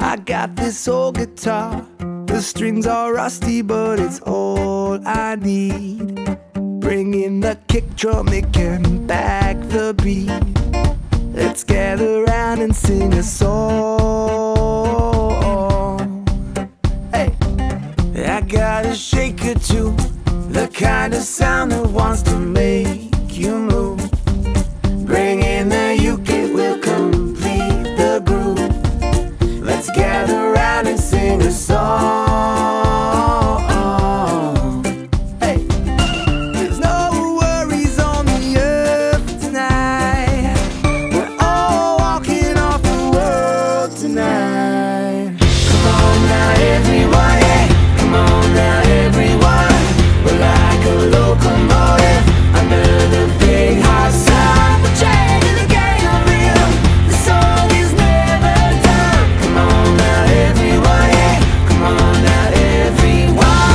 I got this old guitar, the strings are rusty, but it's all I need. Bring in the kick drum, it can back the beat. Let's gather round and sing a song. Hey, I got a shaker too, the kind of sound that wants to make you move. Bring in the uke, it will complete the groove. Let's gather round and sing a song. Hey, there's no worries on the earth tonight. We're all walking off the world tonight. Come on now everyone, yeah. Come on now everyone. We're like a locomotive under the big hot sun. We're changing the game of rhythm. The song is never done. Come on now everyone, yeah. Come on now everyone.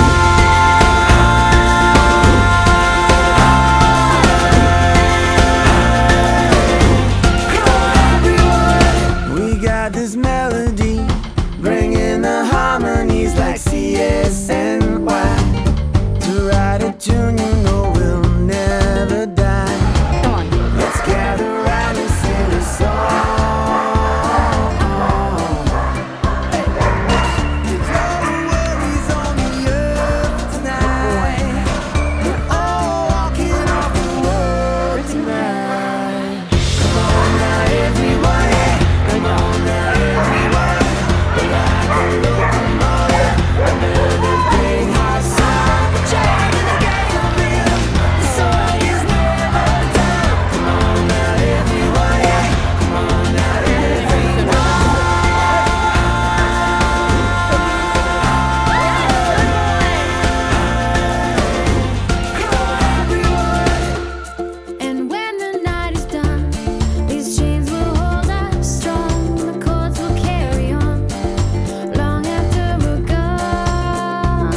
Come on everyone. We got this melody, bringing the harmonies like CSNY. To write a tune you know will never die. Come on. Let's gather round and sing a song. Hey. There's no worries on the earth tonight. We're all walking off the world tonight. Come on now everyone, yeah. Come on now everyone. We're like a locomotive under the big hot sun. We're changing the game of rhythm. The song is never done. Come on now everyone, yeah. Come on now everyone. And when the night is done, these chains will hold us strong. The chords will carry on long after we're gone.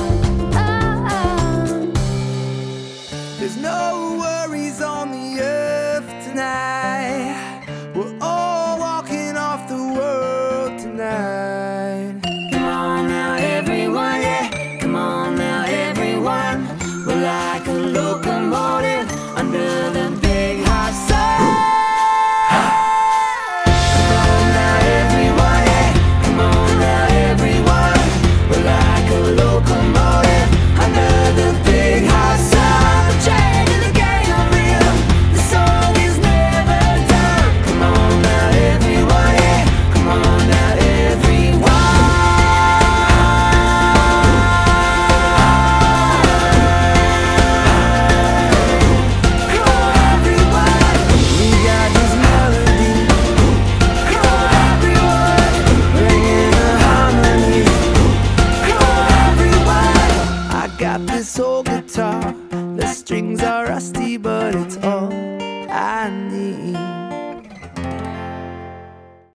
There's no worries on the earth tonight. We're all walking off the world tonight. Come on now everyone, yeah. Come on now everyone. We're like a locomotive under the big hot sun. Come on now everyone, yeah. Come on now everyone. We're like a locomotive under the big hot sun. We're changing the game of rhythm. The song is never done. Come on now everyone, yeah. Come on now everyone. Come on everyone. We got this melody. Come on everyone. Bringing the harmony. Come on everyone. I got this old guitar, the strings are rusty, but it's all I need.